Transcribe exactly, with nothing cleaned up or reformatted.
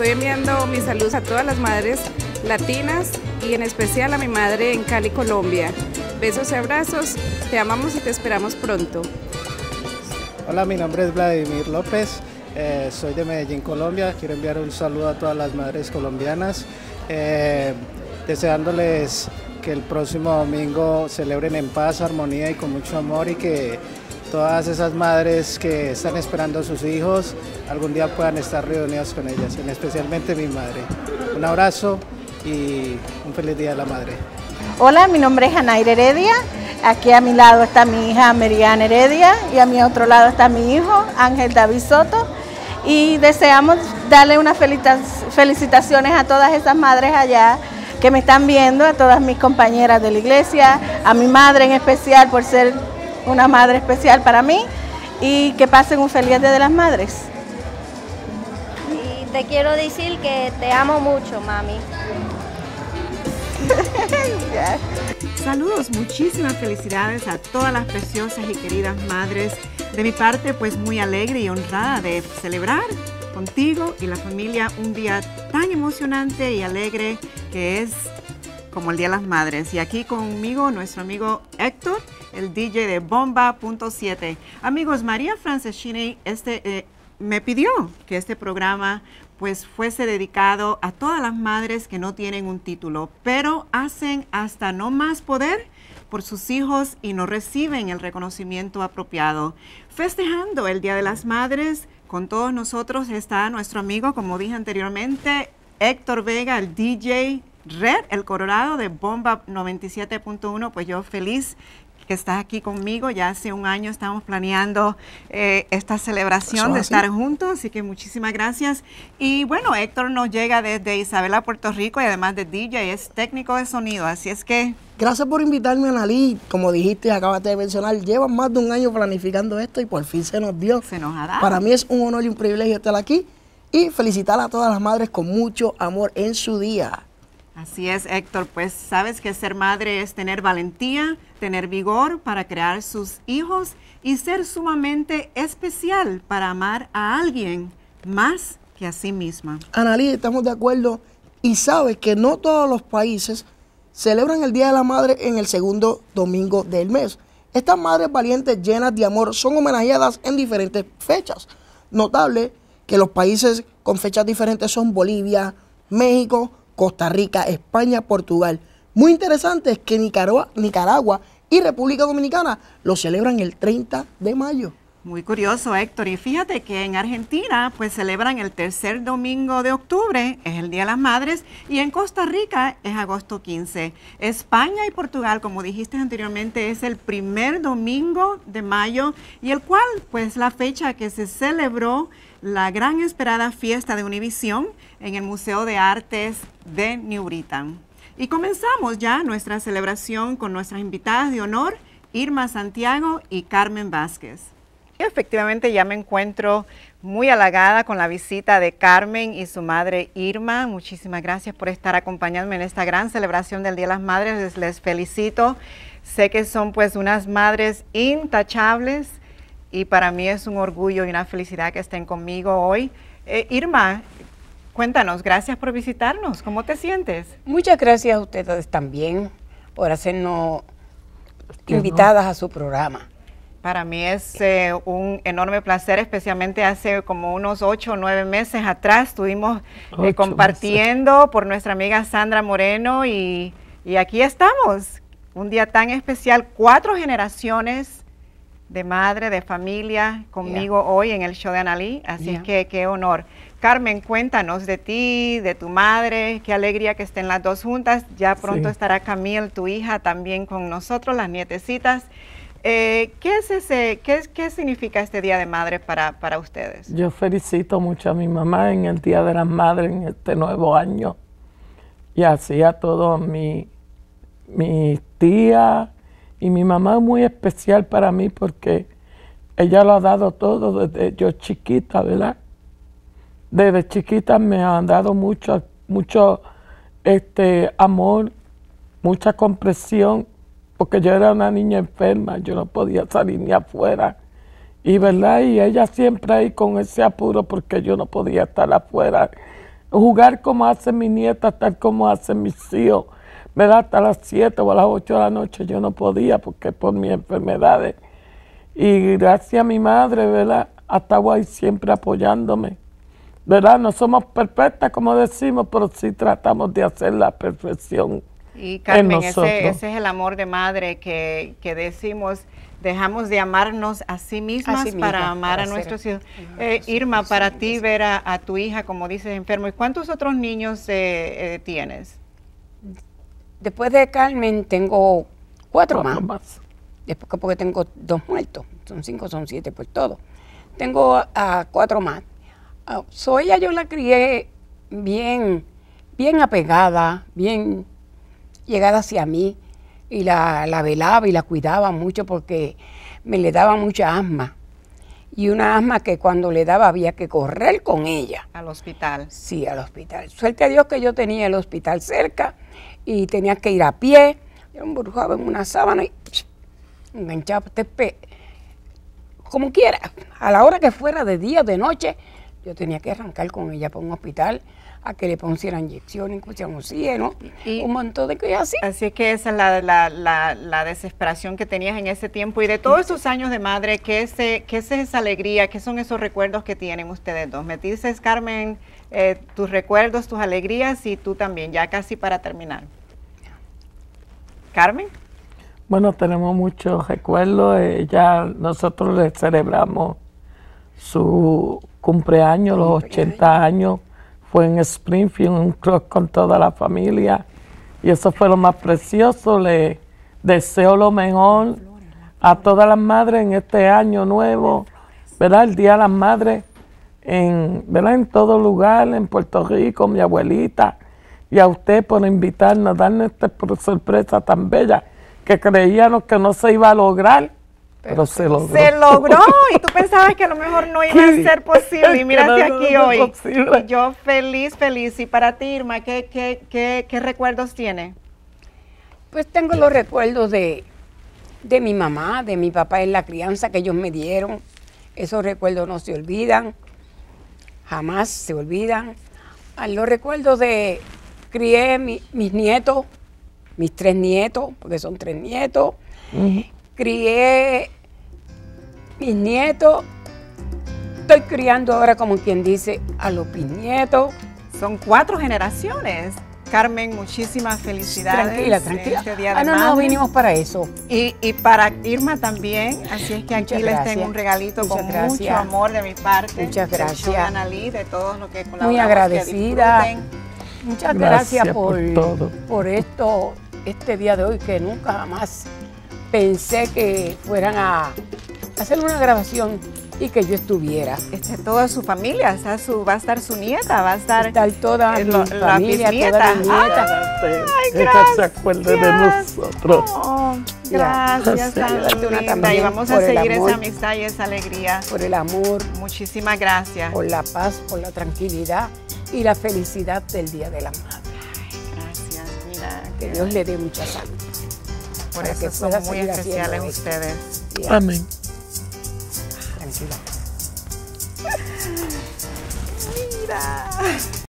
estoy enviando mis saludos a todas las madres latinas y en especial a mi madre en Cali, Colombia. Besos y abrazos, te amamos y te esperamos pronto. Hola, mi nombre es Vladimir López, eh, soy de Medellín, Colombia. Quiero enviar un saludo a todas las madres colombianas, eh, deseándoles que el próximo domingo celebren en paz, armonía y con mucho amor, y que todas esas madres que están esperando a sus hijos algún día puedan estar reunidas con ellas, especialmente mi madre. Un abrazo y un feliz Día de la Madre. Hola, mi nombre es Anaira Heredia. Aquí a mi lado está mi hija Meriana Heredia y a mi otro lado está mi hijo Ángel David Soto. Y deseamos darle unas felicitaciones a todas esas madres allá que me están viendo, a todas mis compañeras de la iglesia, a mi madre en especial por ser una madre especial para mí, y que pasen un feliz Día de las Madres. Y te quiero decir que te amo mucho, mami. Saludos, muchísimas felicidades a todas las preciosas y queridas madres. De mi parte, pues muy alegre y honrada de celebrar contigo y la familia un día tan emocionante y alegre que es como el Día de las Madres. Y aquí conmigo nuestro amigo Héctor, el D J de Bomba punto siete. Amigos, María Franceschini este, eh, me pidió que este programa pues fuese dedicado a todas las madres que no tienen un título, pero hacen hasta no más poder por sus hijos y no reciben el reconocimiento apropiado. Festejando el Día de las Madres, con todos nosotros está nuestro amigo, como dije anteriormente, Héctor Vega, el D J Red, el Colorado de Bomba noventa y siete punto uno. Pues yo feliz que estás aquí conmigo. Ya hace un año estamos planeando eh, esta celebración de estar juntos, así que muchísimas gracias. Y bueno, Héctor nos llega desde Isabela, Puerto Rico, y además de D J, es técnico de sonido, así es que... Gracias por invitarme, Analí. Como dijiste y acabaste de mencionar, llevan más de un año planificando esto y por fin se nos dio. Se nos ha dado. Para mí es un honor y un privilegio estar aquí y felicitar a todas las madres con mucho amor en su día. Así es, Héctor, pues sabes que ser madre es tener valentía, tener vigor para crear sus hijos y ser sumamente especial para amar a alguien más que a sí misma. Analí, estamos de acuerdo, y sabes que no todos los países celebran el Día de la Madre en el segundo domingo del mes. Estas madres valientes llenas de amor son homenajeadas en diferentes fechas. Notable que los países con fechas diferentes son Bolivia, México, Costa Rica, España, Portugal. Muy interesante es que Nicaragua, Nicaragua y República Dominicana lo celebran el treinta de mayo. Muy curioso, Héctor. Y fíjate que en Argentina pues celebran el tercer domingo de octubre, es el Día de las Madres, y en Costa Rica es agosto quince. España y Portugal, como dijiste anteriormente, es el primer domingo de mayo, y el cual pues la fecha que se celebró la gran esperada fiesta de Univisión en el Museo de Artes de New Britain. Y comenzamos ya nuestra celebración con nuestras invitadas de honor, Irma Santiago y Carmen Vázquez. Efectivamente, ya me encuentro muy halagada con la visita de Carmen y su madre Irma. Muchísimas gracias por estar acompañándome en esta gran celebración del Día de las Madres. Les, les felicito. Sé que son pues unas madres intachables y para mí es un orgullo y una felicidad que estén conmigo hoy. Eh, Irma, cuéntanos, gracias por visitarnos. ¿Cómo te sientes? Muchas gracias a ustedes también por hacernos invitadas a su programa. Para mí es eh, un enorme placer, especialmente hace como unos ocho o nueve meses atrás estuvimos eh, compartiendo meses. por nuestra amiga Sandra Moreno y, y aquí estamos, un día tan especial, cuatro generaciones de madre, de familia conmigo yeah. hoy en el show de Analí, así yeah. que qué honor. Carmen, cuéntanos de ti, de tu madre, qué alegría que estén las dos juntas, ya pronto sí. estará Camille, tu hija, también con nosotros, las nietecitas. Eh, ¿qué, es ese, qué, ¿Qué significa este Día de Madre para, para ustedes? Yo felicito mucho a mi mamá en el Día de las Madres, en este nuevo año, y así a todos mis mi tías, y mi mamá es muy especial para mí porque ella lo ha dado todo desde yo chiquita, ¿verdad? Desde chiquita me han dado mucho, mucho este, amor, mucha comprensión, porque yo era una niña enferma, yo no podía salir ni afuera. Y verdad, y ella siempre ahí con ese apuro porque yo no podía estar afuera jugar como hacen mis nietas, tal como hacen mis hijos, ¿verdad? Hasta las siete o a las ocho de la noche yo no podía porque por mis enfermedades. Y gracias a mi madre, ¿verdad? Ha estado ahí siempre apoyándome, ¿verdad? No somos perfectas, como decimos, pero sí tratamos de hacer la perfección. Y Carmen, en nosotros. ese, ese es el amor de madre que, que decimos, dejamos de amarnos a sí mismas a sí para misma, amar para a ser, nuestros hijos. uh, Eh, sí, Irma, sí, para sí, ti sí. ver a, a tu hija, como dices, enfermo, ¿y cuántos otros niños eh, eh, tienes? Después de Carmen tengo cuatro, Cuatro más. más. Después porque tengo dos muertos, son cinco, son siete por todo. Tengo a, a cuatro más. Uh, so ella yo la crié bien, bien apegada, bien llegada hacia mí, y la, la velaba y la cuidaba mucho porque me le daba mucha asma. Y una asma que cuando le daba había que correr con ella. Al hospital. Sí, al hospital. Suerte a Dios que yo tenía el hospital cerca y tenía que ir a pie. Yo me embrujaba en una sábana y enganchaba este pe como quiera. A la hora que fuera, de día o de noche, yo tenía que arrancar con ella para un hospital a que le pusieran inyecciones, que pusieran oxígeno, Y- un montón de cosas así. Así es que esa es la, la, la, la desesperación que tenías en ese tiempo. Y de todos esos años de madre, ¿qué es, eh, qué es esa alegría? ¿Qué son esos recuerdos que tienen ustedes dos? Me dices, Carmen, eh, tus recuerdos, tus alegrías, y tú también, ya casi para terminar. Carmen. Bueno, tenemos muchos recuerdos. Eh, ya nosotros le celebramos su cumpleaños, los ochenta años. Fue en Springfield, un club con toda la familia. Y eso fue lo más precioso. Le deseo lo mejor a todas las madres en este año nuevo, ¿verdad? El Día de las Madres, en, ¿verdad? En todo lugar, en Puerto Rico, mi abuelita. Y a usted por invitarnos, darnos esta sorpresa tan bella, que creíamos que no se iba a lograr, pero se logró. Se logró, y tú pensabas que a lo mejor no iba a Sí. ser posible, y Que mírate no, aquí no hoy. es posible. Y yo feliz, feliz. Y para ti, Irma, ¿qué, qué, qué, qué recuerdos tiene? Pues tengo los recuerdos de, de mi mamá, de mi papá en la crianza que ellos me dieron. Esos recuerdos no se olvidan, jamás se olvidan. Ah, los recuerdos de crié mi- mis nietos, mis tres nietos, porque son tres nietos. Ujú. Crié mis nietos. Estoy criando ahora, como quien dice, a los bisnietos. Son cuatro generaciones. Carmen, muchísimas felicidades. Tranquila, en tranquila. Este día de Ah, no, no, Madre. vinimos para eso. Y, y para Irma también, así es que aquí Muchas les gracias. tengo un regalito Muchas con gracias. mucho amor de mi parte. Muchas del show gracias. de Analí, de todos los que colaboramos. Muy que agradecida. disfruten. Muchas Gracias gracias, por por, todo. por esto, este día de hoy, que nunca jamás pensé que fueran a hacer una grabación y que yo estuviera. Este, toda su familia, está su, va a estar su nieta, va a estar Estar toda eh, mi lo- la familia, bisnieta. todas mis nietas. Que gracias. se acuerde de nosotros. Oh, Ya. gracias, Sí. tan Ayúdate una linda. Y también vamos a por el seguir amor. esa amistad y esa alegría. Por el amor, Muchísimas gracias. por la paz, por la tranquilidad y la felicidad del Día de la Madre. Gracias, mira. Que Dios le dé mucha salud. Por para eso que son pueda muy seguir especiales haciendo esto. ustedes. Ya, Amén. tranquila. Mira.